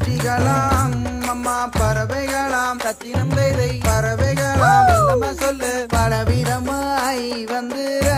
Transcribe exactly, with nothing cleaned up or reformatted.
பூச்சிகளாம் அம்மா பறவைகளாம் தத்தினம் வேதை பறவைகளாம் நம்ம சொல்லு பலவிதமாய் வந்து